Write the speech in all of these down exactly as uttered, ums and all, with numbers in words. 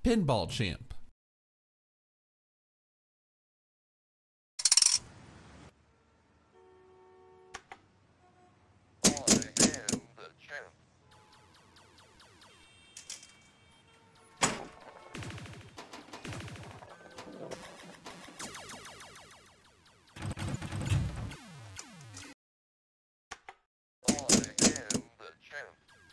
Pinball Champ. I am the champ. I am the champ.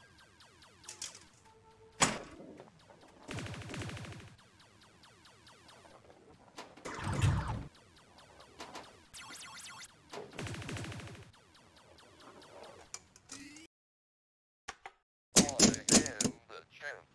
I am the champ.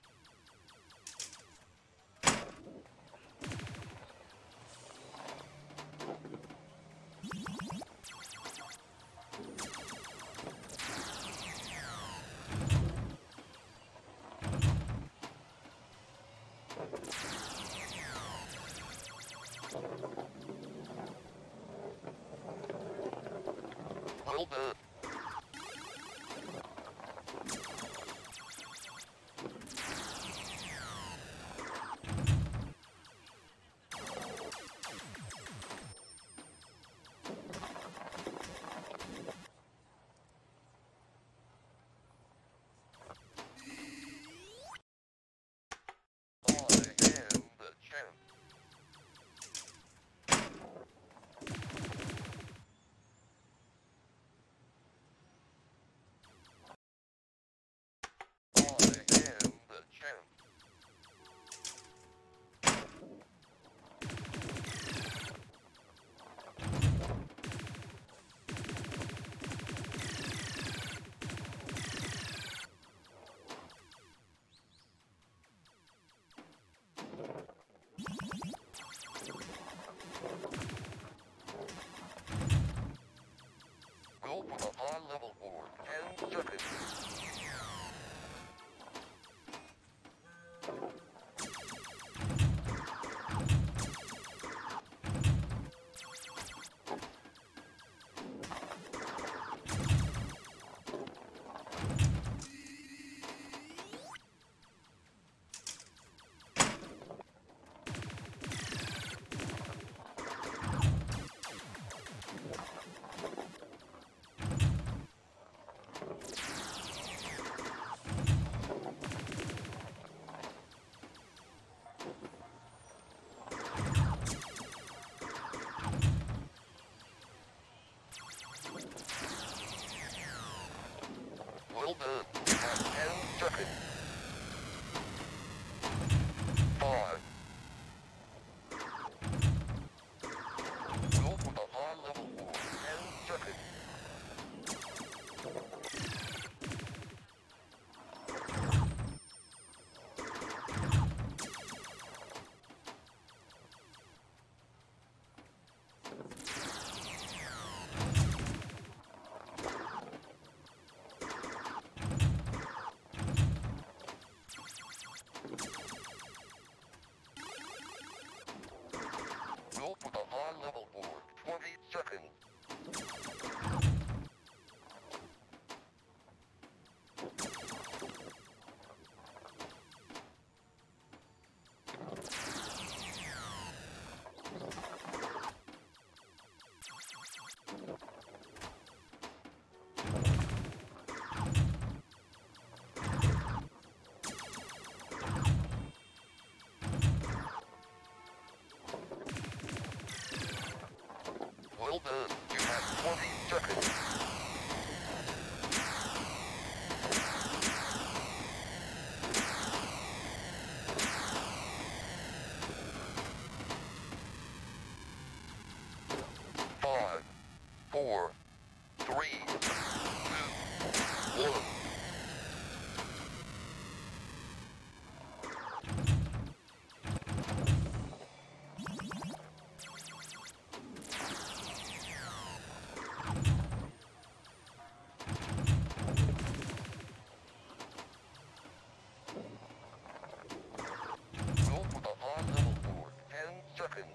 Well done. I am the champ. I am the champ. Go for the high level board. Ten seconds. Well done. You have ten seconds. Five. Go for the high level board. Ten seconds. Go for the high level board. Twenty seconds. Well done. You have twenty seconds. Five, four, three, two, one. Go for the high level board. Ten seconds.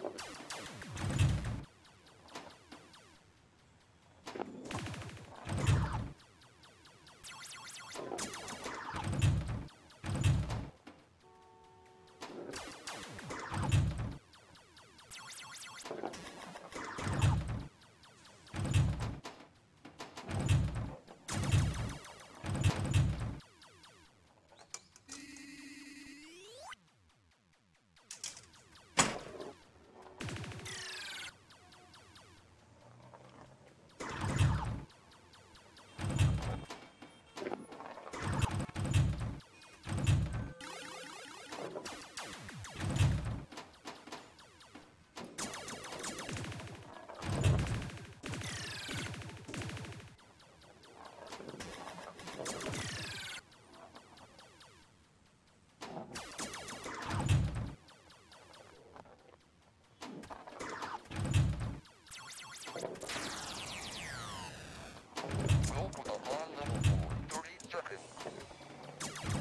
Go for the high level board. thirty seconds.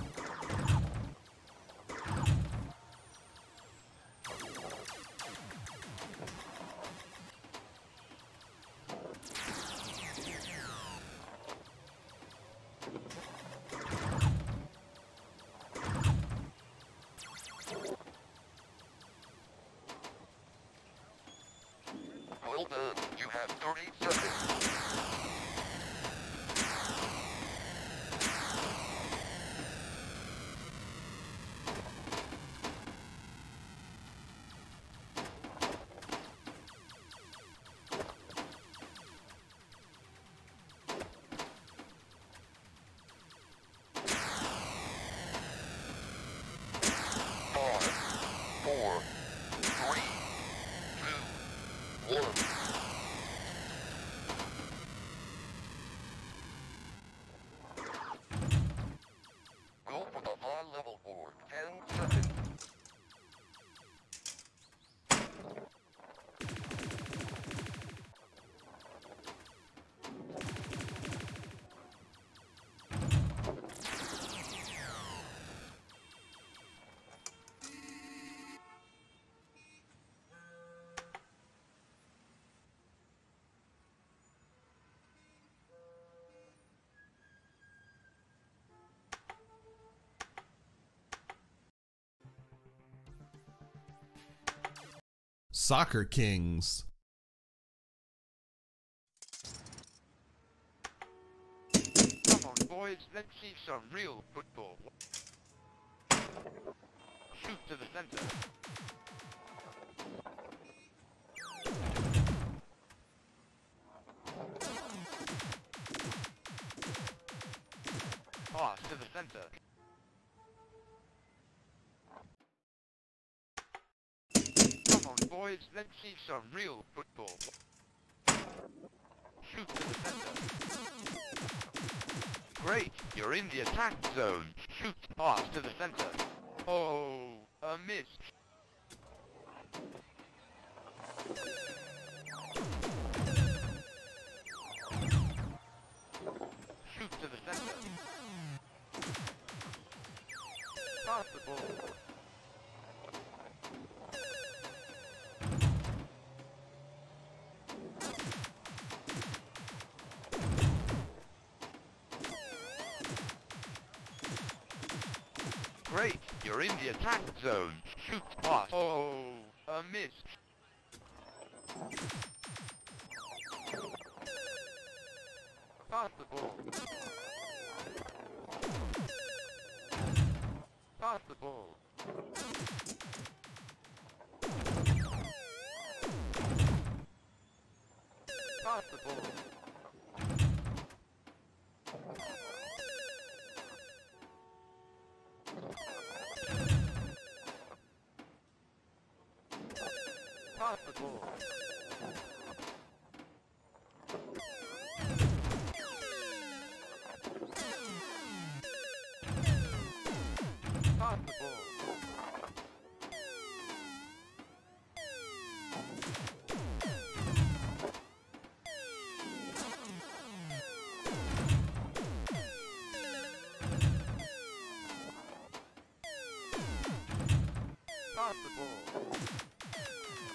Well done. You have thirty seconds. Five, four, three, two, one. Go for the high level board. ten seconds. Soccer Kings. Come on, boys, let's see some real football. Shoot to the center. Pass to the center. Come on, boys, let's see some real football. Shoot to the center. Great, you're in the attack zone. Shoot, pass to the center. Oh, a miss. Shoot to the center. Pass the ball. Great, you're in the attack zone. Shoot, pass. Oh, a miss. Pass the ball. Pass the ball. Pass the ball. Pass the ball. Pass the ball. Pass the ball.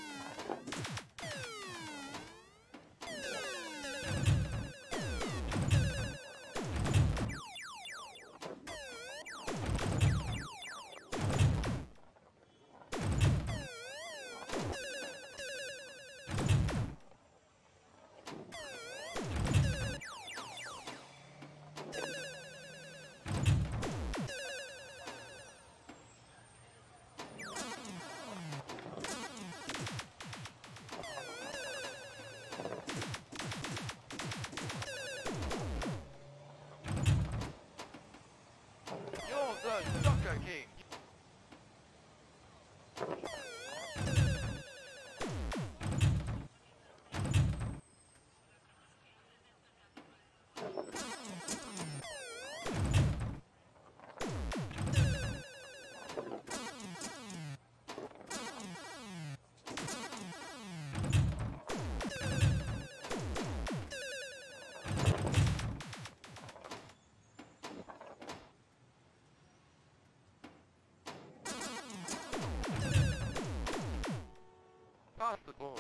Pass the ball.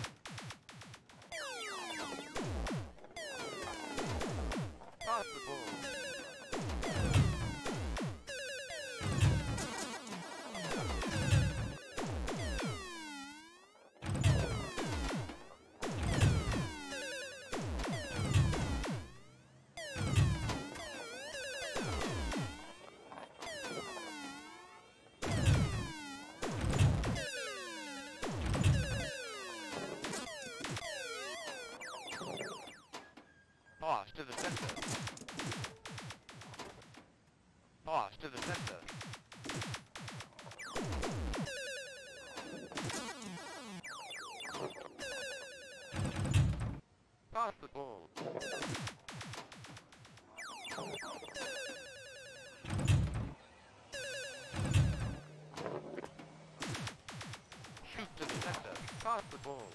Pass the ball. Pass to the center. Pass to the center. Pass the ball. Shoot to the center. Pass the ball.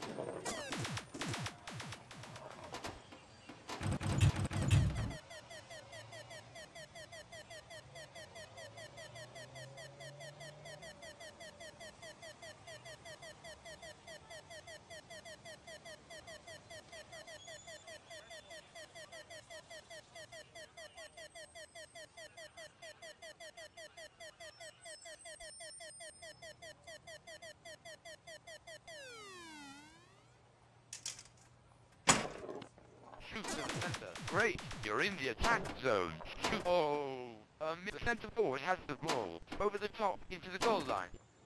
Shoot to the center. Great, you're in the attack zone. Shoot. Oh, um, the center forward has the ball. Over the top, into the goal line.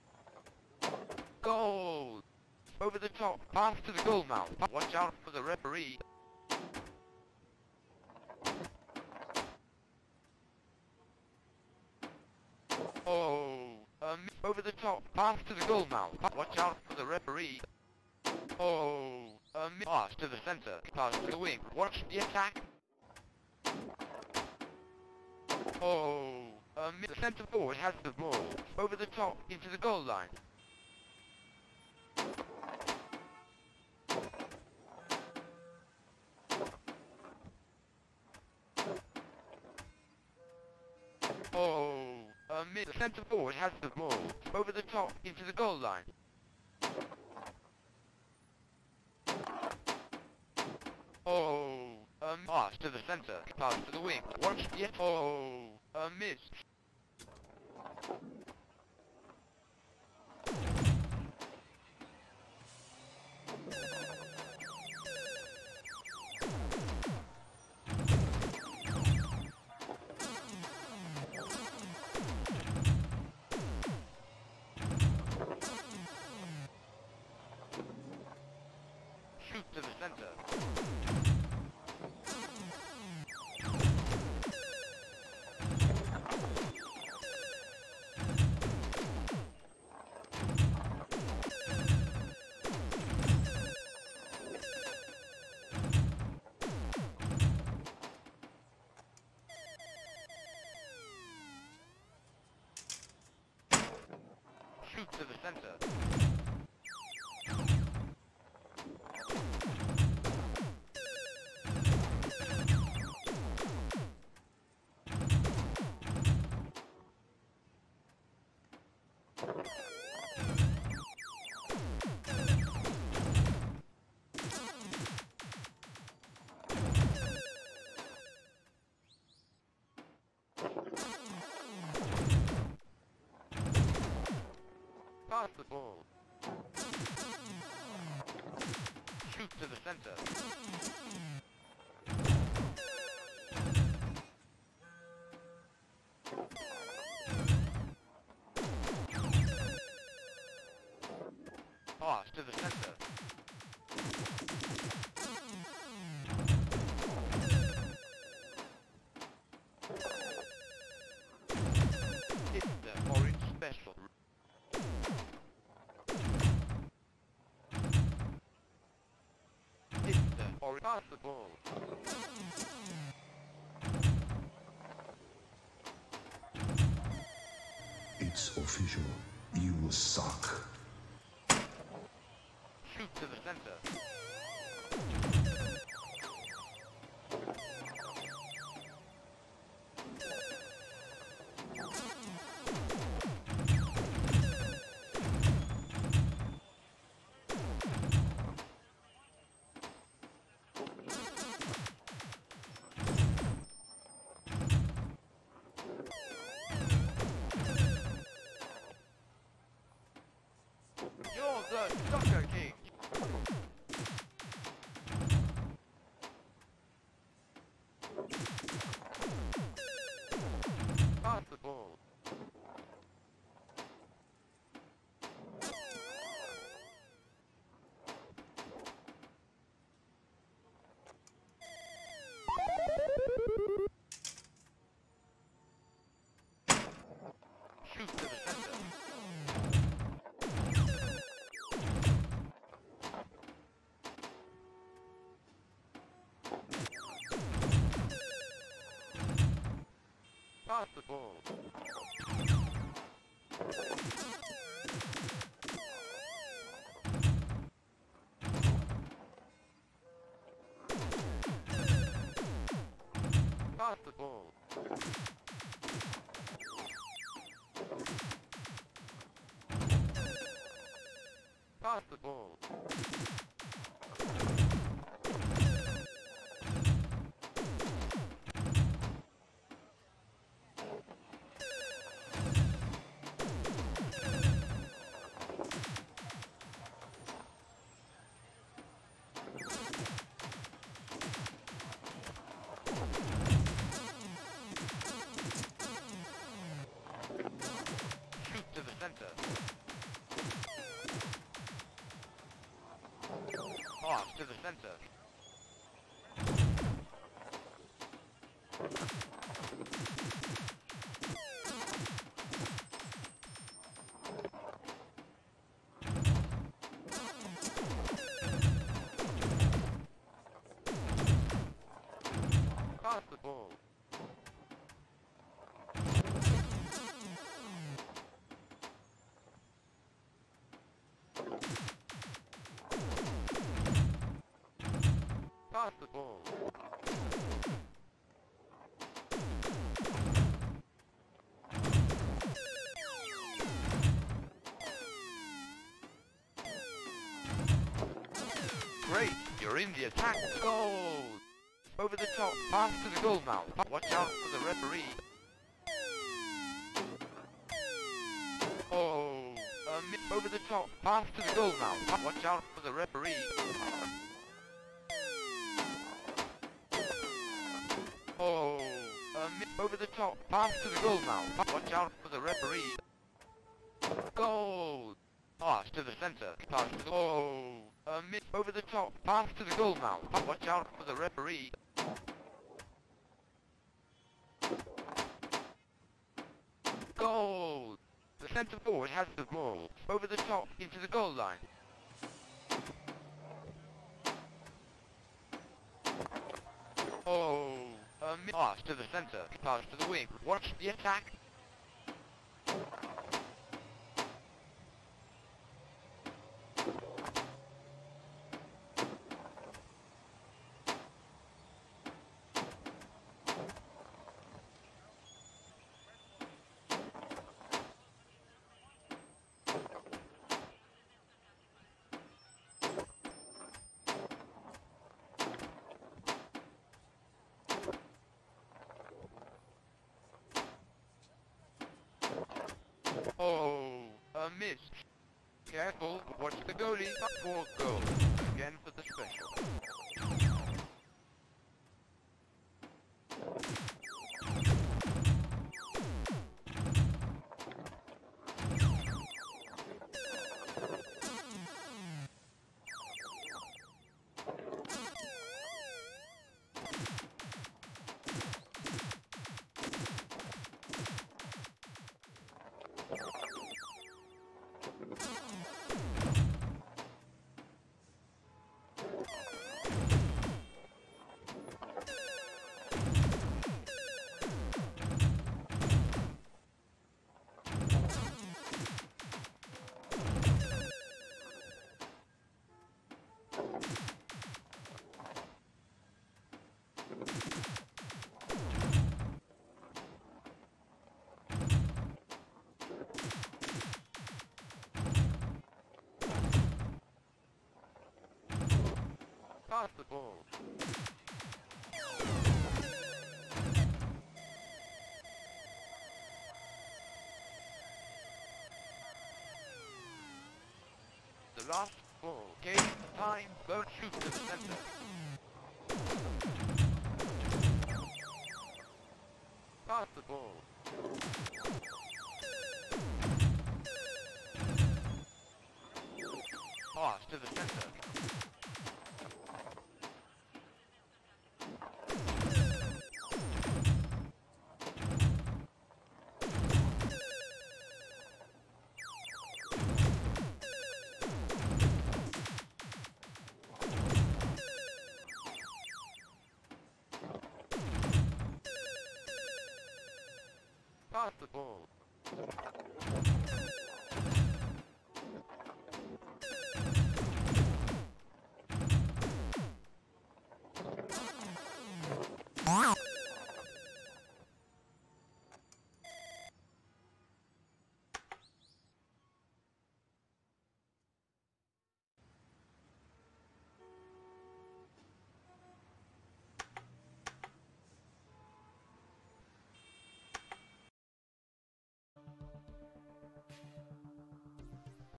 Goal! Over the top, pass to the goal mouth. Watch out for the referee. Oh, um, over the top, pass to the goal mouth. Watch out for the referee. Oh, um, pass to the center, pass to the wing. Watch the attack. Oh, um, the center forward has the ball. Over the top, into the goal line. Oh, um, the center forward has the ball. Over the top, into the goal line. Oh, um, pass to the center, pass to the wing. Watch the oh, a miss. Shoot to the center. Shoot to the center. Pass the ball. Shoot to the center. Pass to the center. Hit the orange special. Or pass the ball. It's official. You suck. Shoot to the center. You're the Soccer King. Pass the ball. Shoot to the center. Pass the ball. Pass the ball. Pass the ball. Shoot to the center. Pass to the center. Pass the ball. Pass the ball. Great, you're in the attack. Goal! Over the top, pass to the goal mouth. Watch out for the referee. Oh, a mi- over the top, pass to the goal mouth. Watch out for the referee. Oh, a mi- over the top, pass to the goal mouth. Watch out for the referee. Goal! Pass to the center. Pass to the oh, a mi- over the top, pass to the goal mouth. Watch out for the referee. Goal! The center forward has the ball. Over the top, into the goal line. Oh, a mi- pass to the center. Pass to the wing. Watch the attack. Oh, a miss. Careful, watch the goalie. For goal. Again for the special. Pass the ball. lost ball. Game time. Don't shoot to the center. Pass the ball. Pass to the center. Pass the ball. Wow.